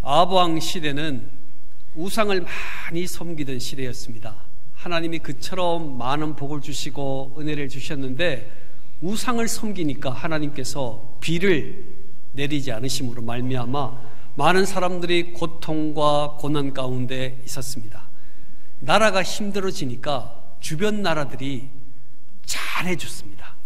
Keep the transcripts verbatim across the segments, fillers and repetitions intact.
아합 시대는 우상을 많이 섬기던 시대였습니다. 하나님이 그처럼 많은 복을 주시고 은혜를 주셨는데 우상을 섬기니까 하나님께서 비를 내리지 않으심으로 말미암아 많은 사람들이 고통과 고난 가운데 있었습니다. 나라가 힘들어지니까 주변 나라들이 잘해줬습니다.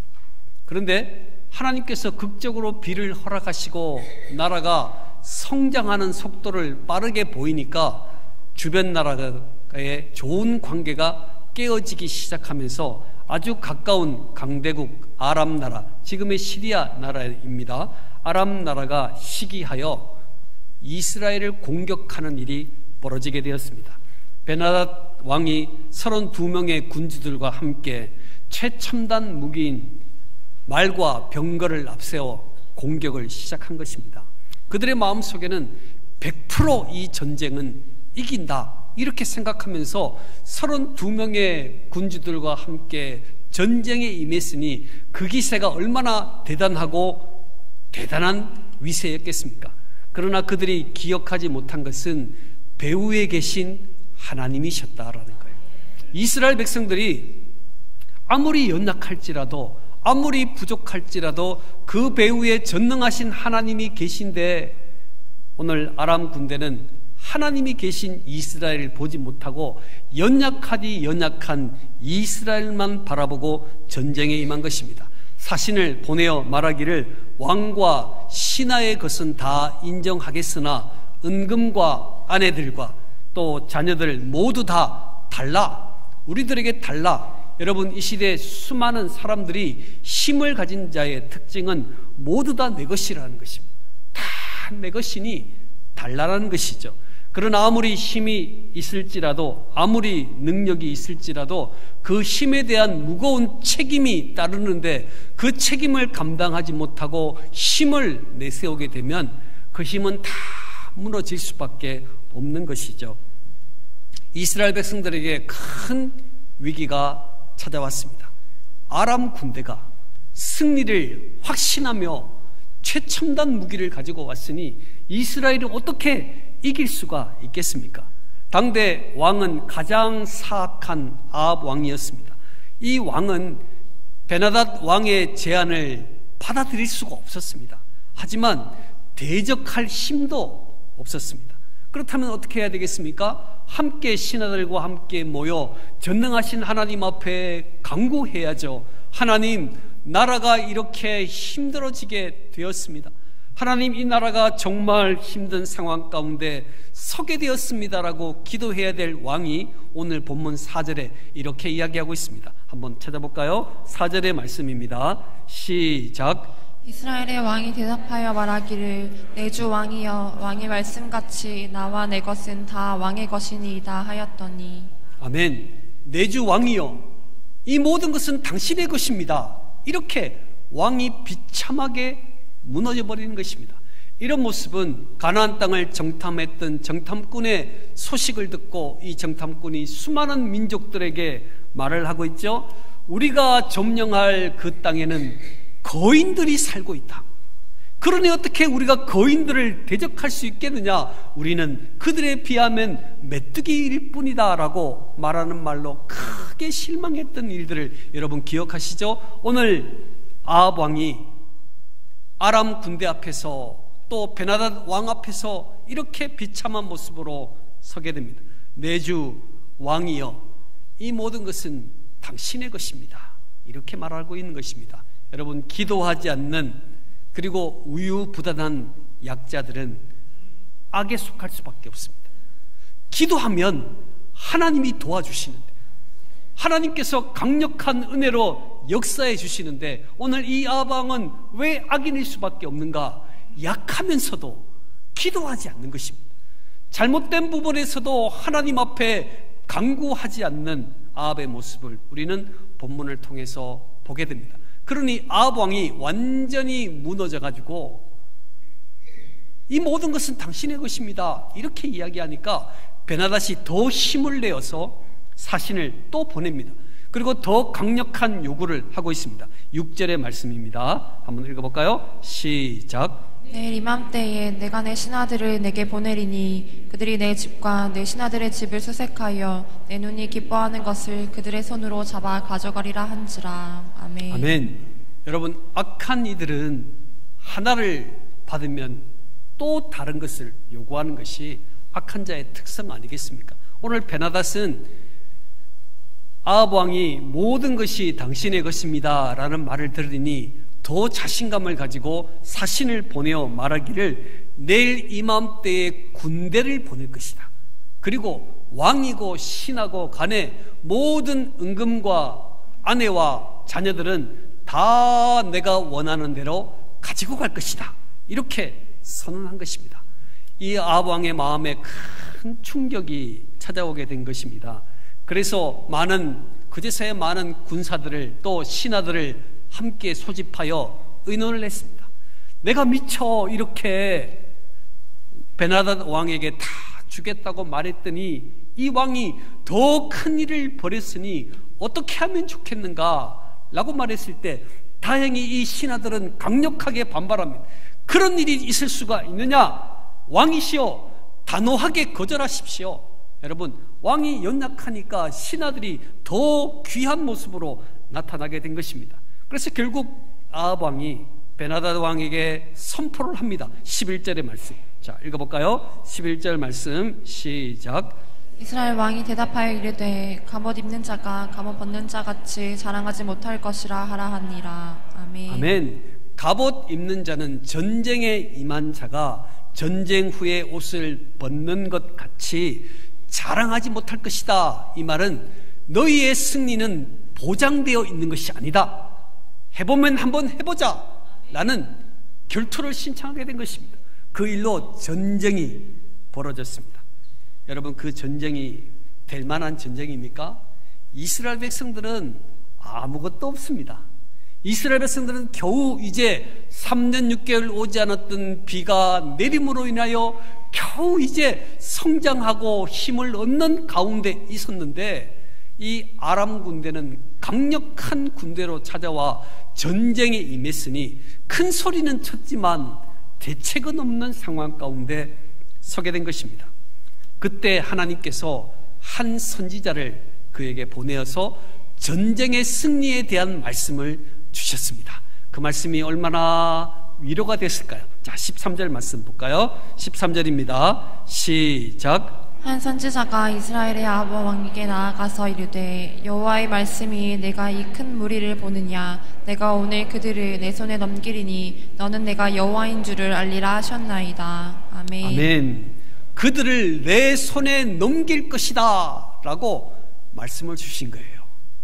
그런데 하나님께서 극적으로 비를 허락하시고 나라가 성장하는 속도를 빠르게 보이니까 주변 나라의 좋은 관계가 깨어지기 시작하면서 아주 가까운 강대국 아람 나라, 지금의 시리아 나라입니다. 아람 나라가 시기하여 이스라엘을 공격하는 일이 벌어지게 되었습니다. 베나닷 왕이 서른두 명의 군주들과 함께 최첨단 무기인 말과 병거를 앞세워 공격을 시작한 것입니다. 그들의 마음속에는 백 퍼센트 이 전쟁은 이긴다 이렇게 생각하면서 서른두 명의 군주들과 함께 전쟁에 임했으니 그 기세가 얼마나 대단하고 대단한 위세였겠습니까? 그러나 그들이 기억하지 못한 것은 배후에 계신 하나님이셨다라는 거예요. 이스라엘 백성들이 아무리 연약할지라도 아무리 부족할지라도 그 배후에 전능하신 하나님이 계신데 오늘 아람 군대는 하나님이 계신 이스라엘을 보지 못하고 연약하디 연약한 이스라엘만 바라보고 전쟁에 임한 것입니다. 사신을 보내어 말하기를 왕과 신하의 것은 다 인정하겠으나 은금과 아내들과 또 자녀들 모두 다 달라, 우리들에게 달라. 여러분, 이 시대에 수많은 사람들이 힘을 가진 자의 특징은 모두 다 내 것이라는 것입니다. 다 내 것이니 달라라는 것이죠. 그러나 아무리 힘이 있을지라도 아무리 능력이 있을지라도 그 힘에 대한 무거운 책임이 따르는데 그 책임을 감당하지 못하고 힘을 내세우게 되면 그 힘은 다 무너질 수밖에 없는 것이죠. 이스라엘 백성들에게 큰 위기가 찾아왔습니다. 아람 군대가 승리를 확신하며 최첨단 무기를 가지고 왔으니 이스라엘이 어떻게 이길 수가 있겠습니까? 당대 왕은 가장 사악한 아합 왕이었습니다. 이 왕은 베나닷 왕의 제안을 받아들일 수가 없었습니다. 하지만 대적할 힘도 없었습니다. 그렇다면 어떻게 해야 되겠습니까? 함께 신하들과 함께 모여 전능하신 하나님 앞에 간구해야죠. 하나님, 나라가 이렇게 힘들어지게 되었습니다. 하나님, 이 나라가 정말 힘든 상황 가운데 서게 되었습니다라고 기도해야 될 왕이 오늘 본문 사 절에 이렇게 이야기하고 있습니다. 한번 찾아볼까요? 사 절의 말씀입니다. 시작. 이스라엘의 왕이 대답하여 말하기를 내 주 왕이여 왕의 말씀같이 나와 내 것은 다 왕의 것이니이다 하였더니. 아멘. 내 주 왕이여 이 모든 것은 당신의 것입니다. 이렇게 왕이 비참하게 무너져 버리는 것입니다. 이런 모습은 가나안 땅을 정탐했던 정탐꾼의 소식을 듣고 이 정탐꾼이 수많은 민족들에게 말을 하고 있죠. 우리가 점령할 그 땅에는 거인들이 살고 있다. 그러니 어떻게 우리가 거인들을 대적할 수 있겠느냐? 우리는 그들에 비하면 메뚜기일 뿐이다 라고 말하는 말로 크게 실망했던 일들을 여러분 기억하시죠? 오늘 아합 왕이 아람 군대 앞에서 또 베나닷 왕 앞에서 이렇게 비참한 모습으로 서게 됩니다. 내 주 왕이여 이 모든 것은 당신의 것입니다. 이렇게 말하고 있는 것입니다. 여러분, 기도하지 않는 그리고 우유부단한 약자들은 악에 속할 수밖에 없습니다. 기도하면 하나님이 도와주시는데, 하나님께서 강력한 은혜로 역사해 주시는데 오늘 이 아합 왕은 왜 악인일 수밖에 없는가? 약하면서도 기도하지 않는 것입니다. 잘못된 부분에서도 하나님 앞에 간구하지 않는 아합의 모습을 우리는 본문을 통해서 보게 됩니다. 그러니 아합 왕이 완전히 무너져 가지고 이 모든 것은 당신의 것입니다 이렇게 이야기하니까 베나닷이 더 힘을 내어서 사신을 또 보냅니다. 그리고 더 강력한 요구를 하고 있습니다. 육 절의 말씀입니다. 한번 읽어볼까요? 시작. 내일 이맘때에 내가 내 신하들을 내게 보내리니 그들이 내 집과 내 신하들의 집을 수색하여 내 눈이 기뻐하는 것을 그들의 손으로 잡아 가져가리라 한지라. 아멘. 아멘. 여러분, 악한 이들은 하나를 받으면 또 다른 것을 요구하는 것이 악한 자의 특성 아니겠습니까? 오늘 베나닷은 아합 왕이 모든 것이 당신의 것입니다 라는 말을 들으니 더 자신감을 가지고 사신을 보내어 말하기를 내일 이맘때에 군대를 보낼 것이다. 그리고 왕이고 신하고 간에 모든 은금과 아내와 자녀들은 다 내가 원하는 대로 가지고 갈 것이다. 이렇게 선언한 것입니다. 이 아합 왕의 마음에 큰 충격이 찾아오게 된 것입니다. 그래서 많은 그제서야 많은 군사들을 또 신하들을 함께 소집하여 의논을 했습니다. 내가 미처 이렇게 베나닷 왕에게 다 주겠다고 말했더니 이 왕이 더 큰 일을 벌였으니 어떻게 하면 좋겠는가 라고 말했을 때 다행히 이 신하들은 강력하게 반발합니다. 그런 일이 있을 수가 있느냐? 왕이시여 단호하게 거절하십시오. 여러분, 왕이 연약하니까 신하들이 더 귀한 모습으로 나타나게 된 것입니다. 그래서 결국 아합 왕이 베나닷 왕에게 선포를 합니다. 십일 절의 말씀, 자 읽어볼까요? 십일 절 말씀 시작. 이스라엘 왕이 대답하여 이르되 갑옷 입는 자가 갑옷 벗는 자 같이 자랑하지 못할 것이라 하라 하니라. 아멘. 아멘. 갑옷 입는 자는 전쟁에 임한 자가 전쟁 후에 옷을 벗는 것 같이 자랑하지 못할 것이다. 이 말은 너희의 승리는 보장되어 있는 것이 아니다. 해보면 한번 해보자 라는 결투를 신청하게 된 것입니다. 그 일로 전쟁이 벌어졌습니다. 여러분, 그 전쟁이 될 만한 전쟁입니까? 이스라엘 백성들은 아무것도 없습니다. 이스라엘 백성들은 겨우 이제 삼 년 육 개월 오지 않았던 비가 내림으로 인하여 겨우 이제 성장하고 힘을 얻는 가운데 있었는데 이 아람 군대는 강력한 군대로 찾아와 전쟁에 임했으니 큰 소리는 쳤지만 대책은 없는 상황 가운데 서게 된 것입니다. 그때 하나님께서 한 선지자를 그에게 보내어서 전쟁의 승리에 대한 말씀을 주셨습니다. 그 말씀이 얼마나 위로가 됐을까요? 자, 십삼 절 말씀 볼까요? 십삼 절입니다. 시작. 한 선지자가 이스라엘의 아합 왕에게 나아가서 이르되 여호와의 말씀이 내가 이 큰 무리를 보느냐 내가 오늘 그들을 내 손에 넘기리니 너는 내가 여호와인 줄을 알리라 하셨나이다. 아멘. 아멘. 그들을 내 손에 넘길 것이다 라고 말씀을 주신 거예요.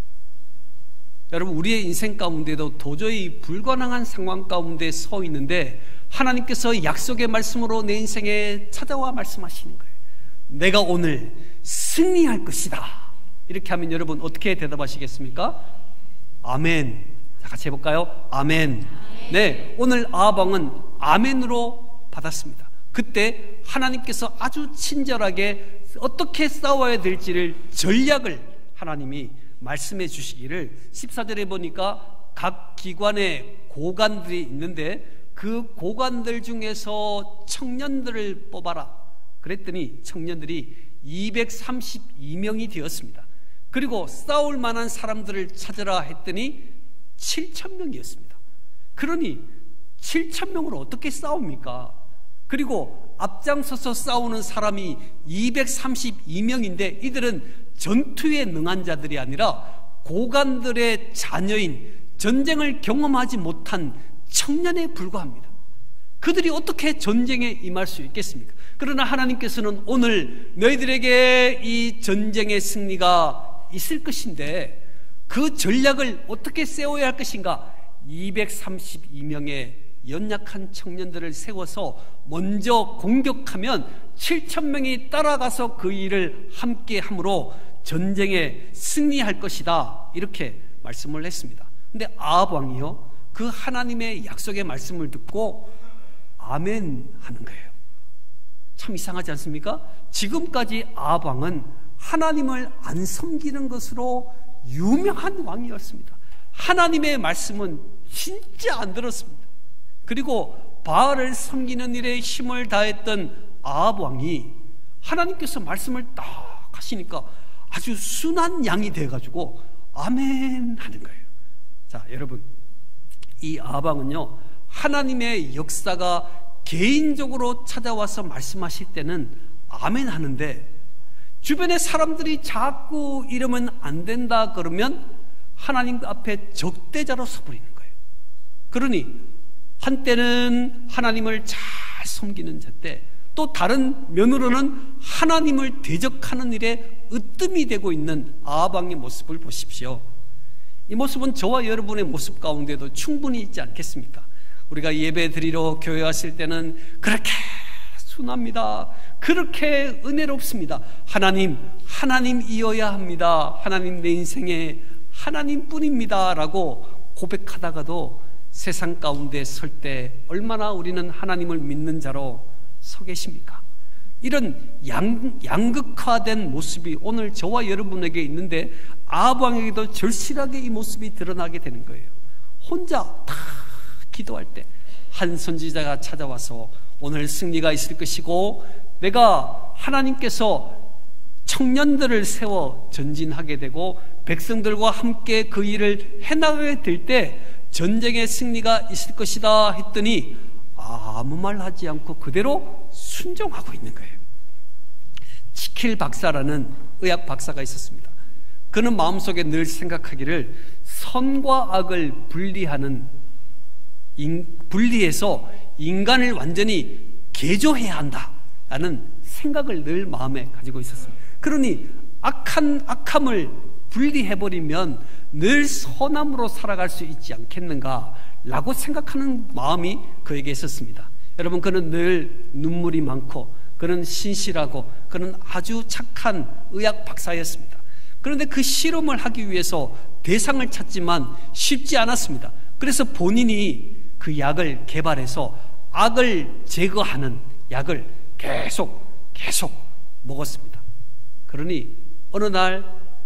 여러분, 우리의 인생 가운데도 도저히 불가능한 상황 가운데 서 있는데 하나님께서 약속의 말씀으로 내 인생에 찾아와 말씀하시는 거예요. 내가 오늘 승리할 것이다. 이렇게 하면 여러분 어떻게 대답하시겠습니까? 아멘. 자, 같이 해볼까요? 아멘. 네, 오늘 아합 왕은 아멘으로 받았습니다. 그때 하나님께서 아주 친절하게 어떻게 싸워야 될지를 전략을 하나님이 말씀해 주시기를 십사 절에 보니까 각 기관의 고관들이 있는데 그 고관들 중에서 청년들을 뽑아라 그랬더니 청년들이 이백삼십이 명이 되었습니다. 그리고 싸울 만한 사람들을 찾으라 했더니 칠천 명이었습니다. 그러니 칠천 명으로 어떻게 싸웁니까? 그리고 앞장서서 싸우는 사람이 이백삼십이 명인데 이들은 전투에 능한 자들이 아니라 고관들의 자녀인 전쟁을 경험하지 못한 청년에 불과합니다. 그들이 어떻게 전쟁에 임할 수 있겠습니까? 그러나 하나님께서는 오늘 너희들에게 이 전쟁의 승리가 있을 것인데 그 전략을 어떻게 세워야 할 것인가? 이백삼십이 명의 연약한 청년들을 세워서 먼저 공격하면 칠천 명이 따라가서 그 일을 함께 함으로 전쟁에 승리할 것이다, 이렇게 말씀을 했습니다. 근데 아합 왕이요, 그 하나님의 약속의 말씀을 듣고 아멘 하는 거예요. 참 이상하지 않습니까? 지금까지 아합 왕은 하나님을 안 섬기는 것으로 유명한 왕이었습니다. 하나님의 말씀은 진짜 안 들었습니다. 그리고 바알을 섬기는 일에 힘을 다했던 아합 왕이 하나님께서 말씀을 딱 하시니까 아주 순한 양이 돼가지고 아멘 하는 거예요. 자, 여러분, 이 아합 왕은요, 하나님의 역사가 개인적으로 찾아와서 말씀하실 때는 아멘 하는데, 주변의 사람들이 자꾸 이러면 안 된다 그러면 하나님 앞에 적대자로 서버리는 거예요. 그러니 한때는 하나님을 잘 섬기는 잣대, 또 다른 면으로는 하나님을 대적하는 일에 으뜸이 되고 있는 아합 왕의 모습을 보십시오. 이 모습은 저와 여러분의 모습 가운데도 충분히 있지 않겠습니까? 우리가 예배 드리러 교회 왔을 때는 그렇게 순합니다. 그렇게 은혜롭습니다. 하나님, 하나님이어야 합니다. 하나님 내 인생에 하나님뿐입니다 라고 고백하다가도 세상 가운데 설 때 얼마나 우리는 하나님을 믿는 자로 서 계십니까? 이런 양, 양극화된 모습이 오늘 저와 여러분에게 있는데 아합 왕에게도 절실하게 이 모습이 드러나게 되는 거예요. 혼자 다 기도할 때 한 선지자가 찾아와서 오늘 승리가 있을 것이고 내가 하나님께서 청년들을 세워 전진하게 되고 백성들과 함께 그 일을 해나가게 될 때 전쟁의 승리가 있을 것이다 했더니 아무 말 하지 않고 그대로 순종하고 있는 거예요. 치킬 박사라는 의학 박사가 있었습니다. 그는 마음속에 늘 생각하기를 선과 악을 분리하는 인, 분리해서 인간을 완전히 개조해야 한다라는 생각을 늘 마음에 가지고 있었습니다. 그러니 악한 악함을 분리해버리면 늘 선함으로 살아갈 수 있지 않겠는가 라고 생각하는 마음이 그에게 있었습니다. 여러분, 그는 늘 눈물이 많고 그는 신실하고 그는 아주 착한 의학 박사였습니다. 그런데 그 실험을 하기 위해서 대상을 찾지만 쉽지 않았습니다. 그래서 본인이 그 약을 개발해서 악을 제거하는 약을 계속 계속 먹었습니다. 그러니 어느 날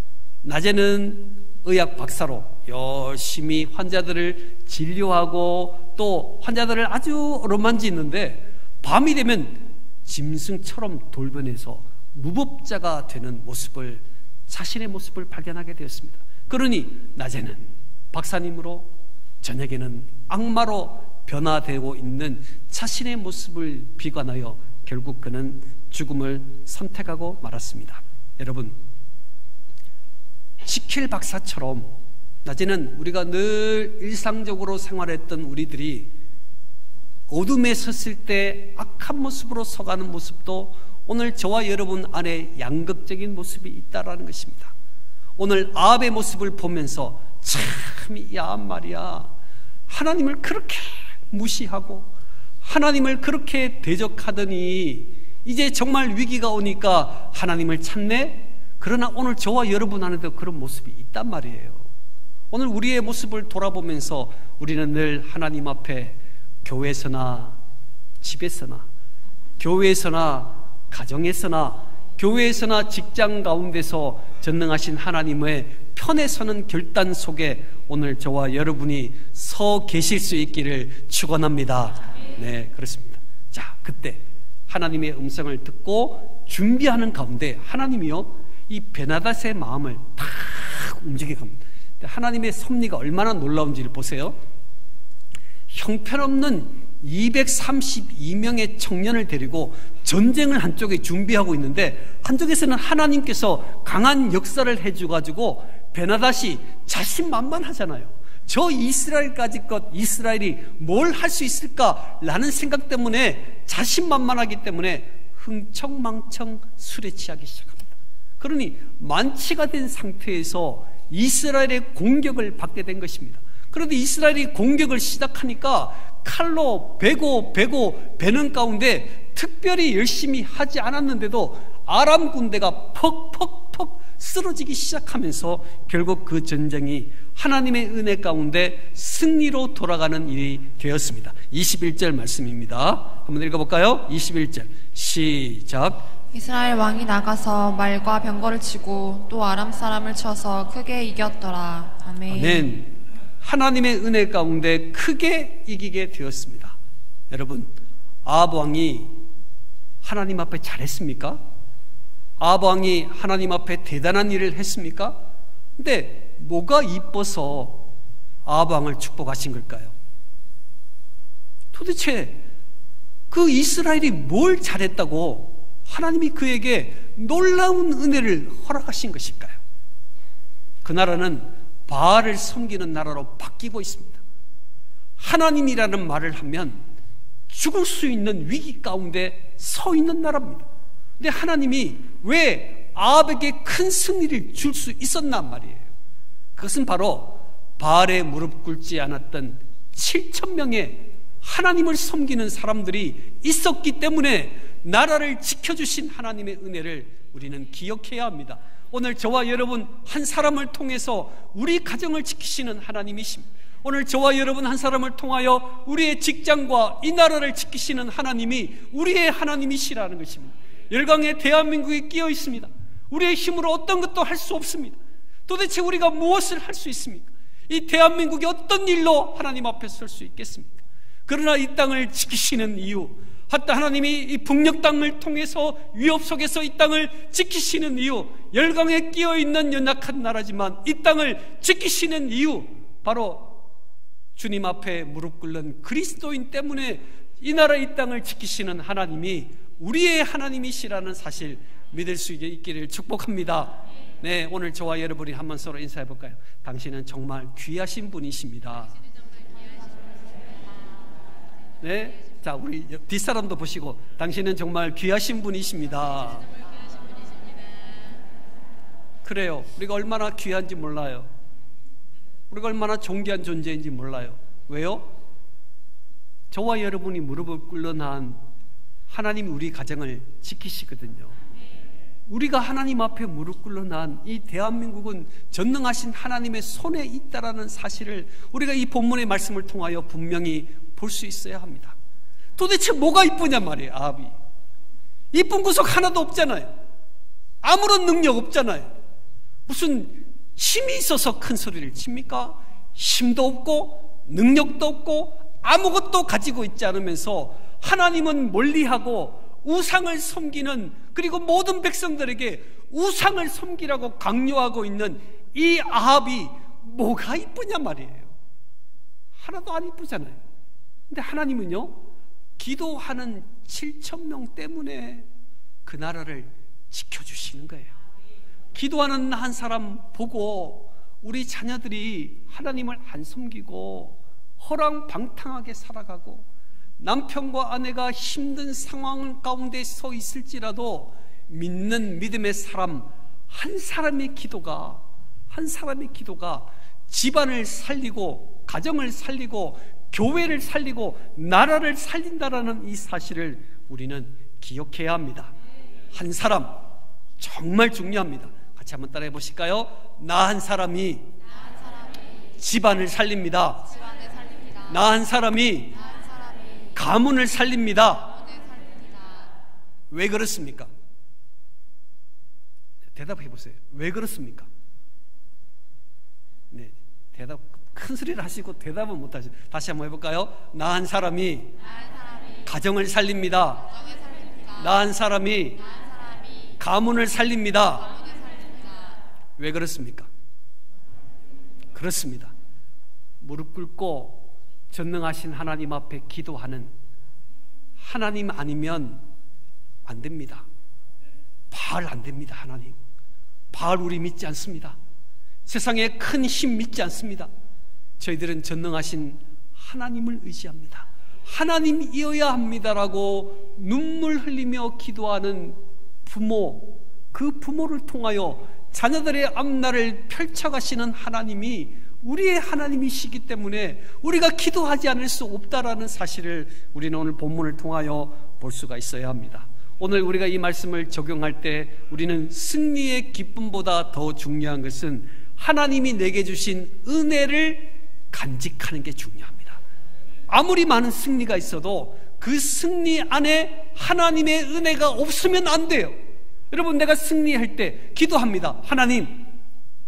낮에는 의학 박사로 열심히 환자들을 진료하고 또 환자들을 아주 어루만지는데 밤이 되면 짐승처럼 돌변해서 무법자가 되는 모습을, 자신의 모습을 발견하게 되었습니다. 그러니 낮에는 박사님으로 저녁에는 악마로 변화되고 있는 자신의 모습을 비관하여 결국 그는 죽음을 선택하고 말았습니다. 여러분, 치킬 박사처럼 낮에는 우리가 늘 일상적으로 생활했던 우리들이 어둠에 섰을 때 악한 모습으로 서가는 모습도 오늘 저와 여러분 안에 양극적인 모습이 있다라는 것입니다. 오늘 아합의 모습을 보면서 참 야 말이야, 하나님을 그렇게 무시하고 하나님을 그렇게 대적하더니 이제 정말 위기가 오니까 하나님을 찾네? 그러나 오늘 저와 여러분 안에도 그런 모습이 있단 말이에요. 오늘 우리의 모습을 돌아보면서 우리는 늘 하나님 앞에 교회에서나 집에서나 교회에서나 가정에서나 교회에서나 직장 가운데서 전능하신 하나님의 편에 서는 결단 속에 오늘 저와 여러분이 서 계실 수 있기를 축원합니다. 네, 그렇습니다. 자, 그때 하나님의 음성을 듣고 준비하는 가운데 하나님이요, 이 베나닷의 마음을 탁 움직이게 합니다. 하나님의 섭리가 얼마나 놀라운지를 보세요. 형편없는 이백삼십이 명의 청년을 데리고 전쟁을 한쪽에 준비하고 있는데 한쪽에서는 하나님께서 강한 역사를 해줘가지고 베나닷이 자신만만하잖아요. 저 이스라엘까지 것 이스라엘이 뭘 할 수 있을까라는 생각 때문에 자신만만하기 때문에 흥청망청 술에 취하기 시작합니다. 그러니 만취가 된 상태에서 이스라엘의 공격을 받게 된 것입니다. 그런데 이스라엘이 공격을 시작하니까 칼로 베고 베고 베는 가운데 특별히 열심히 하지 않았는데도 아람 군대가 퍽퍽퍽 쓰러지기 시작하면서 결국 그 전쟁이 하나님의 은혜 가운데 승리로 돌아가는 일이 되었습니다. 이십일 절 말씀입니다. 한번 읽어볼까요? 이십일 절 시작. 이스라엘 왕이 나가서 말과 병거를 치고 또 아람 사람을 쳐서 크게 이겼더라. 아멘. 아멘. 하나님의 은혜 가운데 크게 이기게 되었습니다. 여러분, 아합 왕이 하나님 앞에 잘했습니까? 아합 왕이 하나님 앞에 대단한 일을 했습니까? 근데 뭐가 이뻐서 아합 왕을 축복하신 걸까요? 도대체 그 이스라엘이 뭘 잘했다고 하나님이 그에게 놀라운 은혜를 허락하신 것일까요? 그 나라는 바알을 섬기는 나라로 바뀌고 있습니다. 하나님이라는 말을 하면 죽을 수 있는 위기 가운데 서 있는 나라입니다. 근데 하나님이 왜 아합에게 큰 승리를 줄 수 있었단 말이에요. 그것은 바로 바알에 무릎 꿇지 않았던 칠천 명의 하나님을 섬기는 사람들이 있었기 때문에 나라를 지켜주신 하나님의 은혜를 우리는 기억해야 합니다. 오늘 저와 여러분 한 사람을 통해서 우리 가정을 지키시는 하나님이십니다. 오늘 저와 여러분 한 사람을 통하여 우리의 직장과 이 나라를 지키시는 하나님이 우리의 하나님이시라는 것입니다. 열강의 대한민국이 끼어 있습니다. 우리의 힘으로 어떤 것도 할 수 없습니다. 도대체 우리가 무엇을 할 수 있습니까? 이 대한민국이 어떤 일로 하나님 앞에 설 수 있겠습니까? 그러나 이 땅을 지키시는 이유, 하다 하나님이 이 북녘 땅을 통해서 위협 속에서 이 땅을 지키시는 이유, 열강에 끼어 있는 연약한 나라지만 이 땅을 지키시는 이유, 바로 주님 앞에 무릎 꿇는 그리스도인 때문에 이 나라 이 땅을 지키시는 하나님이 우리의 하나님이시라는 사실 믿을 수 있기를 축복합니다. 네, 오늘 저와 여러분이 한번 서로 인사해 볼까요? 당신은 정말 귀하신 분이십니다. 네, 자, 우리 뒷사람도 보시고 당신은 정말 귀하신 분이십니다. 그래요, 우리가 얼마나 귀한지 몰라요. 우리가 얼마나 존귀한 존재인지 몰라요. 왜요? 저와 여러분이 무릎을 꿇는 한 하나님이 우리 가정을 지키시거든요. 우리가 하나님 앞에 무릎 꿇는 한 이 대한민국은 전능하신 하나님의 손에 있다라는 사실을 우리가 이 본문의 말씀을 통하여 분명히 볼 수 있어야 합니다. 도대체 뭐가 이쁘냐 말이에요. 아합이 이쁜 구석 하나도 없잖아요. 아무런 능력 없잖아요. 무슨 힘이 있어서 큰 소리를 칩니까? 힘도 없고 능력도 없고 아무것도 가지고 있지 않으면서 하나님은 멀리하고 우상을 섬기는, 그리고 모든 백성들에게 우상을 섬기라고 강요하고 있는 이 아합이 뭐가 이쁘냐 말이에요. 하나도 안 이쁘잖아요. 근데 하나님은요, 기도하는 칠천 명 때문에 그 나라를 지켜주시는 거예요. 기도하는 한 사람 보고 우리 자녀들이 하나님을 안 섬기고 허랑방탕하게 살아가고 남편과 아내가 힘든 상황 가운데 서 있을지라도 믿는 믿음의 사람 한 사람의 기도가 한 사람의 기도가 집안을 살리고 가정을 살리고 교회를 살리고 나라를 살린다라는 이 사실을 우리는 기억해야 합니다. 한 사람 정말 중요합니다. 같이 한번 따라해 보실까요? 나 한 사람이, 사람이 집안을 살립니다. 살립니다. 나 한 사람이, 사람이 가문을 살립니다. 살립니다. 왜 그렇습니까? 대답해 보세요. 왜 그렇습니까? 네, 대답 큰 소리를 하시고 대답은 못 하시죠. 다시 한번 해볼까요? 나 한 사람이, 사람이 가정을 살립니다. 나 한 사람이, 사람이 가문을 살립니다. 왜 그렇습니까? 그렇습니다. 무릎 꿇고 전능하신 하나님 앞에 기도하는 하나님 아니면 안 됩니다. 바알 안 됩니다. 하나님 바알 우리 믿지 않습니다. 세상에 큰 힘 믿지 않습니다. 저희들은 전능하신 하나님을 의지합니다. 하나님이어야 합니다라고 눈물 흘리며 기도하는 부모, 그 부모를 통하여 자녀들의 앞날을 펼쳐가시는 하나님이 우리의 하나님이시기 때문에 우리가 기도하지 않을 수 없다라는 사실을 우리는 오늘 본문을 통하여 볼 수가 있어야 합니다. 오늘 우리가 이 말씀을 적용할 때 우리는 승리의 기쁨보다 더 중요한 것은 하나님이 내게 주신 은혜를 간직하는 게 중요합니다. 아무리 많은 승리가 있어도 그 승리 안에 하나님의 은혜가 없으면 안 돼요. 여러분, 내가 승리할 때 기도합니다. 하나님,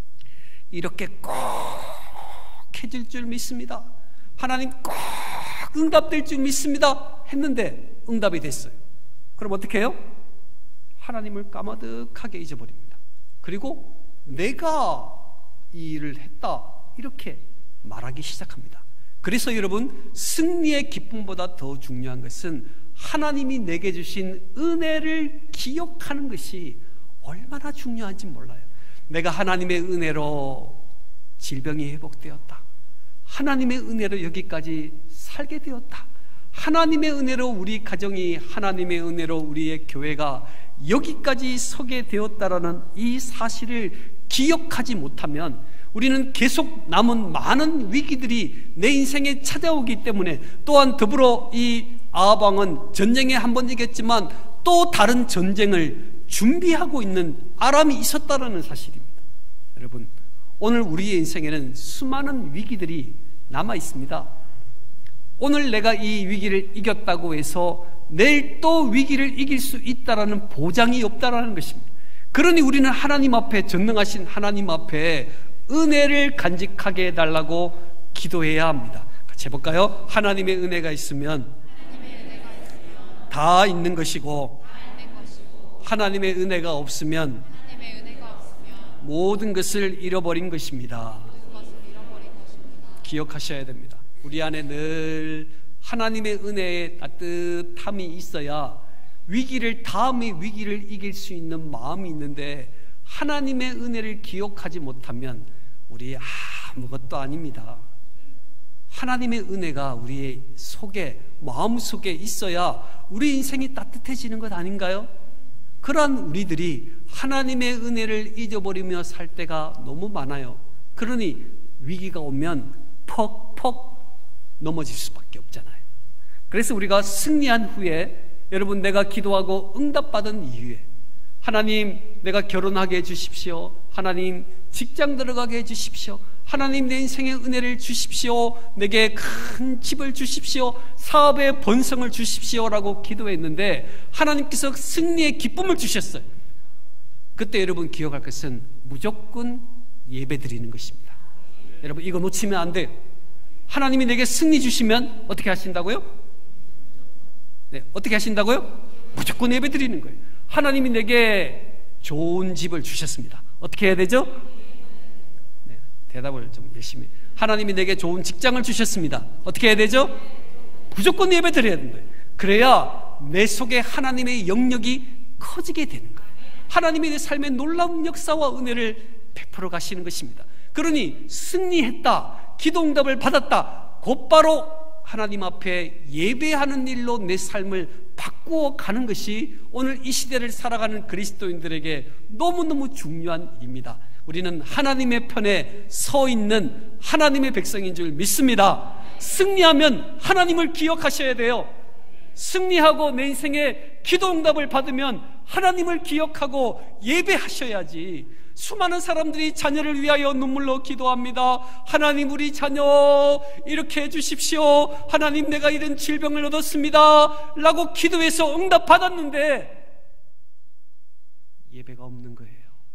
이렇게 꼭 해줄 줄 믿습니다. 하나님 꼭 응답될 줄 믿습니다 했는데 응답이 됐어요. 그럼 어떻게 해요? 하나님을 까마득하게 잊어버립니다. 그리고 내가 이 일을 했다 이렇게 말하기 시작합니다. 그래서 여러분, 승리의 기쁨보다 더 중요한 것은 하나님이 내게 주신 은혜를 기억하는 것이 얼마나 중요한지 몰라요. 내가 하나님의 은혜로 질병이 회복되었다, 하나님의 은혜로 여기까지 살게 되었다, 하나님의 은혜로 우리 가정이, 하나님의 은혜로 우리의 교회가 여기까지 서게 되었다라는 이 사실을 기억하지 못하면 우리는 계속 남은 많은 위기들이 내 인생에 찾아오기 때문에, 또한 더불어 이 아합 왕은 전쟁에 한 번 이겼지만 또 다른 전쟁을 준비하고 있는 아람이 있었다는 사실입니다. 여러분, 오늘 우리의 인생에는 수많은 위기들이 남아 있습니다. 오늘 내가 이 위기를 이겼다고 해서 내일 또 위기를 이길 수 있다라는 보장이 없다라는 것입니다. 그러니 우리는 하나님 앞에, 전능하신 하나님 앞에 은혜를 간직하게 해달라고 기도해야 합니다. 같이 해볼까요? 하나님의 은혜가 있으면 다 있는 것이고, 하나님의 은혜가 없으면 모든 것을 잃어버린 것입니다. 기억하셔야 됩니다. 우리 안에 늘 하나님의 은혜의 따뜻함이 있어야 위기를, 다음의 위기를 이길 수 있는 마음이 있는데, 하나님의 은혜를 기억하지 못하면 우리 아무것도 아닙니다. 하나님의 은혜가 우리의 속에, 마음 속에 있어야 우리 인생이 따뜻해지는 것 아닌가요? 그러한 우리들이 하나님의 은혜를 잊어버리며 살 때가 너무 많아요. 그러니 위기가 오면 퍽퍽 넘어질 수밖에 없잖아요. 그래서 우리가 승리한 후에, 여러분, 내가 기도하고 응답받은 이후에, 하나님 내가 결혼하게 해주십시오, 하나님 직장 들어가게 해주십시오, 하나님 내 인생의 은혜를 주십시오, 내게 큰 집을 주십시오, 사업의 번성을 주십시오 라고 기도했는데 하나님께서 승리의 기쁨을 주셨어요. 그때 여러분 기억할 것은 무조건 예배 드리는 것입니다. 여러분, 이거 놓치면 안 돼요. 하나님이 내게 승리 주시면 어떻게 하신다고요? 네, 어떻게 하신다고요? 무조건 예배 드리는 거예요. 하나님이 내게 좋은 집을 주셨습니다. 어떻게 해야 되죠? 네, 대답을 좀 열심히. 하나님이 내게 좋은 직장을 주셨습니다. 어떻게 해야 되죠? 무조건 예배 드려야 되는 거예요. 그래야 내 속에 하나님의 영역이 커지게 되는 거예요. 하나님이 내 삶의 놀라운 역사와 은혜를 베풀어 가시는 것입니다. 그러니 승리했다, 기도응답을 받았다, 곧바로 하나님 앞에 예배하는 일로 내 삶을 바꾸어 가는 것이 오늘 이 시대를 살아가는 그리스도인들에게 너무너무 중요한 일입니다. 우리는 하나님의 편에 서 있는 하나님의 백성인 줄 믿습니다. 승리하면 하나님을 기억하셔야 돼요. 승리하고 내 인생에 기도응답을 받으면 하나님을 기억하고 예배하셔야지. 수많은 사람들이 자녀를 위하여 눈물로 기도합니다. 하나님, 우리 자녀 이렇게 해주십시오, 하나님 내가 이런 질병을 얻었습니다 라고 기도해서 응답 받았는데 예배가 없는 거예요.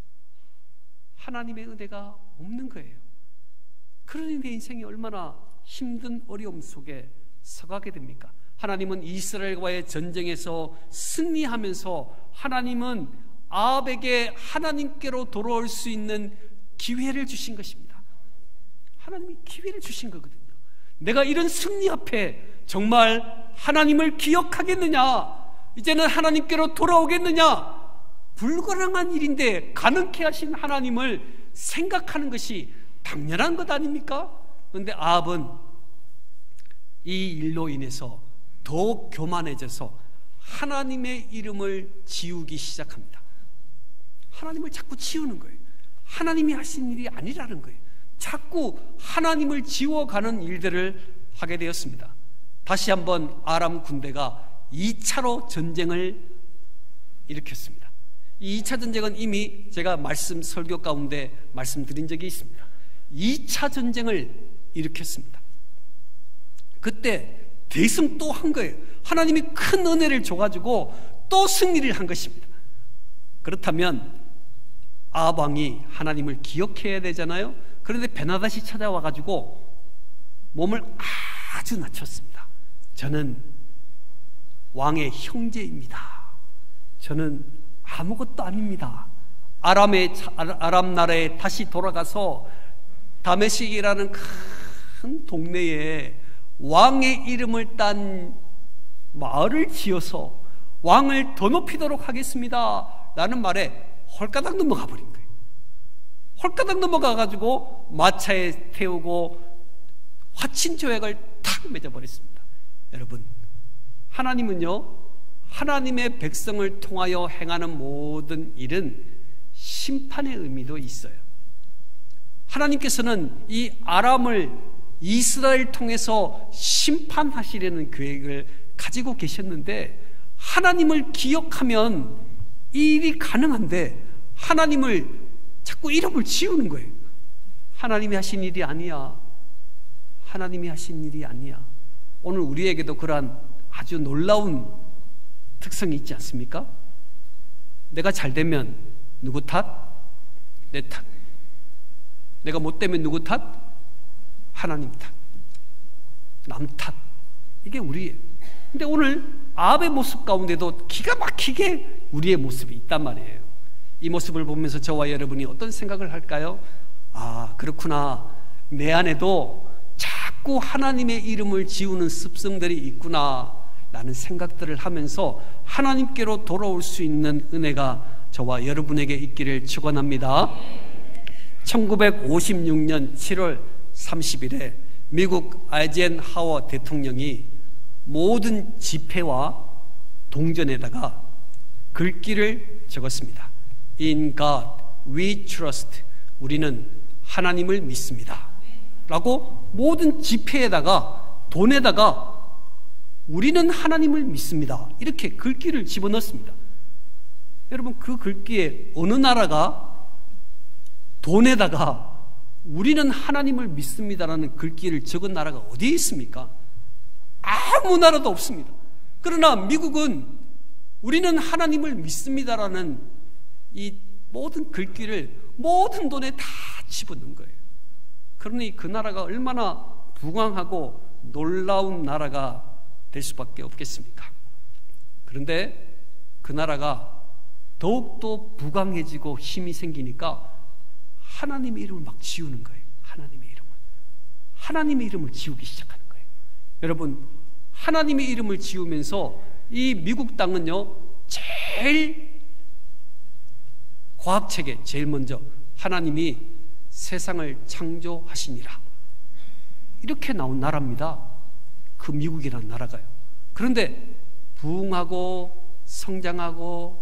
하나님의 은혜가 없는 거예요. 그러니 내 인생이 얼마나 힘든 어려움 속에 서가게 됩니까? 하나님은 이스라엘과의 전쟁에서 승리하면서 하나님은 아합에게 하나님께로 돌아올 수 있는 기회를 주신 것입니다. 하나님이 기회를 주신 거거든요. 내가 이런 승리 앞에 정말 하나님을 기억하겠느냐, 이제는 하나님께로 돌아오겠느냐, 불가능한 일인데 가능케 하신 하나님을 생각하는 것이 당연한 것 아닙니까? 그런데 아합은 이 일로 인해서 더욱 교만해져서 하나님의 이름을 지우기 시작합니다. 하나님을 자꾸 지우는 거예요. 하나님이 하신 일이 아니라는 거예요. 자꾸 하나님을 지워가는 일들을 하게 되었습니다. 다시 한번 아람 군대가 이 차로 전쟁을 일으켰습니다. 이 이 차 전쟁은 이미 제가 말씀 설교 가운데 말씀드린 적이 있습니다. 이 차 전쟁을 일으켰습니다. 그때 대승 또 한 거예요. 하나님이 큰 은혜를 줘가지고 또 승리를 한 것입니다. 그렇다면 아합 왕이 하나님을 기억해야 되잖아요. 그런데 베나닷이 찾아와가지고 몸을 아주 낮췄습니다. 저는 왕의 형제입니다. 저는 아무것도 아닙니다. 아람의, 아람 나라에 다시 돌아가서 다메섹이라는 큰 동네에 왕의 이름을 딴 마을을 지어서 왕을 더 높이도록 하겠습니다 라는 말에 홀가닥 넘어가 버린 거예요. 홀가닥 넘어가 가지고 마차에 태우고 화친 조약을 탁 맺어버렸습니다. 여러분, 하나님은요, 하나님의 백성을 통하여 행하는 모든 일은 심판의 의미도 있어요. 하나님께서는 이 아람을 이스라엘 통해서 심판하시려는 계획을 가지고 계셨는데, 하나님을 기억하면 이 일이 가능한데 하나님을 자꾸 이름을 지우는 거예요. 하나님이 하신 일이 아니야. 하나님이 하신 일이 아니야. 오늘 우리에게도 그러한 아주 놀라운 특성이 있지 않습니까? 내가 잘 되면 누구 탓? 내 탓. 내가 못 되면 누구 탓? 하나님 탓. 남 탓. 이게 우리예요. 근데 오늘 아합의 모습 가운데도 기가 막히게 우리의 모습이 있단 말이에요. 이 모습을 보면서 저와 여러분이 어떤 생각을 할까요? 아, 그렇구나. 내 안에도 자꾸 하나님의 이름을 지우는 습성들이 있구나 라는 생각들을 하면서 하나님께로 돌아올 수 있는 은혜가 저와 여러분에게 있기를 축원합니다. 천구백오십육 년 칠월 삼십일에 미국 아이젠하워 대통령이 모든 집회와 동전에다가 글귀를 적었습니다. In God we trust. 우리는 하나님을 믿습니다 라고 모든 집회에다가 돈에다가 우리는 하나님을 믿습니다 이렇게 글귀를 집어넣습니다. 여러분, 그 글귀에 어느 나라가 돈에다가 우리는 하나님을 믿습니다라는 글귀를 적은 나라가 어디에 있습니까? 아무 나라도 없습니다. 그러나 미국은 우리는 하나님을 믿습니다라는 이 모든 글귀를 모든 돈에 다 집어넣은 거예요. 그러니 그 나라가 얼마나 부강하고 놀라운 나라가 될 수밖에 없겠습니까? 그런데 그 나라가 더욱더 부강해지고 힘이 생기니까 하나님의 이름을 막 지우는 거예요. 하나님의 이름을 하나님의 이름을 지우기 시작하는 거예요. 여러분, 하나님의 이름을 지우면서 이 미국 땅은요, 제일 과학책에 제일 먼저 하나님이 세상을 창조하시니라 이렇게 나온 나라입니다. 그 미국이라는 나라가요. 그런데 부흥하고 성장하고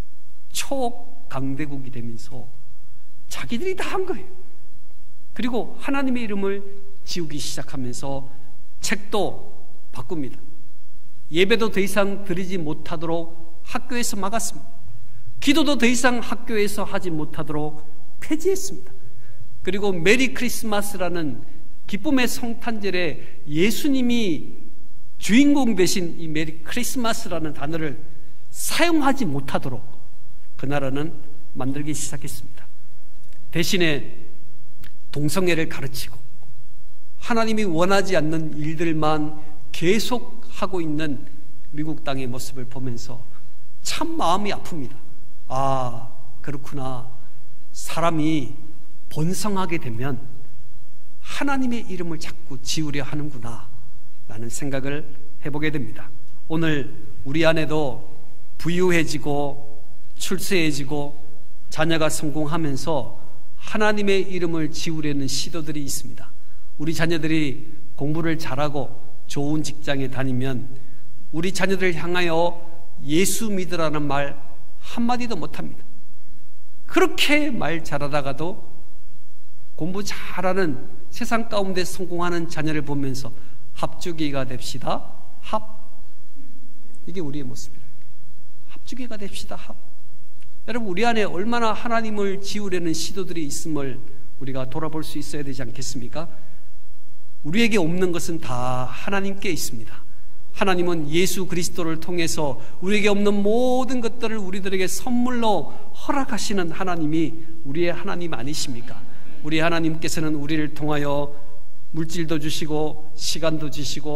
초강대국이 되면서 자기들이 다 한 거예요. 그리고 하나님의 이름을 지우기 시작하면서 책도 바꿉니다. 예배도 더 이상 드리지 못하도록 학교에서 막았습니다. 기도도 더 이상 학교에서 하지 못하도록 폐지했습니다. 그리고 메리 크리스마스라는 기쁨의 성탄절에 예수님이 주인공 되신 이 메리 크리스마스라는 단어를 사용하지 못하도록 그 나라는 만들기 시작했습니다. 대신에 동성애를 가르치고 하나님이 원하지 않는 일들만 계속 하고 있는 미국 땅의 모습을 보면서 참 마음이 아픕니다. 아, 그렇구나. 사람이 번성하게 되면 하나님의 이름을 자꾸 지우려 하는구나 라는 생각을 해보게 됩니다. 오늘 우리 안에도 부유해지고 출세해지고 자녀가 성공하면서 하나님의 이름을 지우려는 시도들이 있습니다. 우리 자녀들이 공부를 잘하고 좋은 직장에 다니면 우리 자녀들을 향하여 예수 믿으라는 말 한마디도 못합니다. 그렇게 말 잘하다가도 공부 잘하는 세상 가운데 성공하는 자녀를 보면서 합주기가 됩시다. 합. 이게 우리의 모습이에요. 합주기가 됩시다. 합. 여러분, 우리 안에 얼마나 하나님을 지우려는 시도들이 있음을 우리가 돌아볼 수 있어야 되지 않겠습니까? 우리에게 없는 것은 다 하나님께 있습니다. 하나님은 예수 그리스도를 통해서 우리에게 없는 모든 것들을 우리들에게 선물로 허락하시는 하나님이 우리의 하나님 아니십니까? 우리 하나님께서는 우리를 통하여 물질도 주시고 시간도 주시고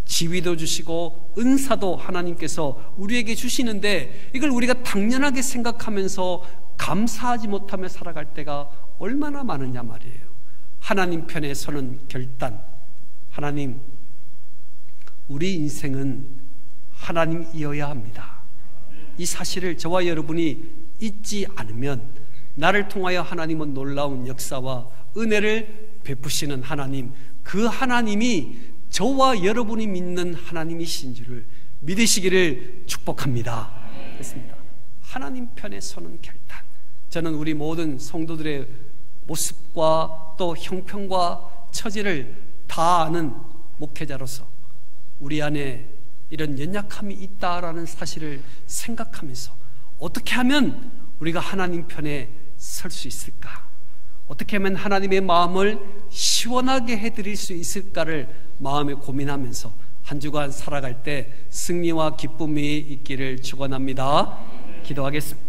지위도 주시고 은사도 하나님께서 우리에게 주시는데 이걸 우리가 당연하게 생각하면서 감사하지 못하며 살아갈 때가 얼마나 많으냐 말이에요. 하나님 편에 서는 결단. 하나님, 우리 인생은 하나님이어야 합니다. 이 사실을 저와 여러분이 잊지 않으면 나를 통하여 하나님은 놀라운 역사와 은혜를 베푸시는 하나님, 그 하나님이 저와 여러분이 믿는 하나님이신 줄을 믿으시기를 축복합니다. 됐습니다. 하나님 편에 서는 결단. 저는 우리 모든 성도들의 모습과 또 형편과 처지를 다 아는 목회자로서 우리 안에 이런 연약함이 있다라는 사실을 생각하면서 어떻게 하면 우리가 하나님 편에 설 수 있을까? 어떻게 하면 하나님의 마음을 시원하게 해드릴 수 있을까를 마음에 고민하면서 한 주간 살아갈 때 승리와 기쁨이 있기를 축원합니다. 기도하겠습니다.